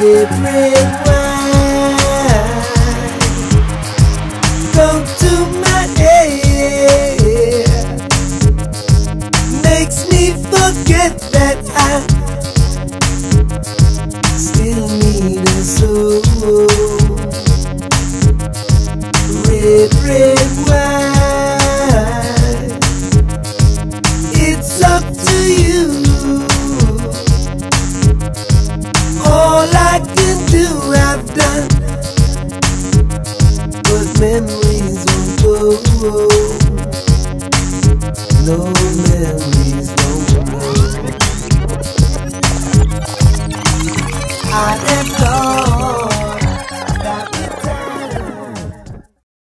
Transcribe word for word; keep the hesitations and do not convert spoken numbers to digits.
red, red wine. Go to my head, makes me forget that I still need a soul. Red, red wine, it's up to you. All I can do, I've done, but memories won't go. No memories.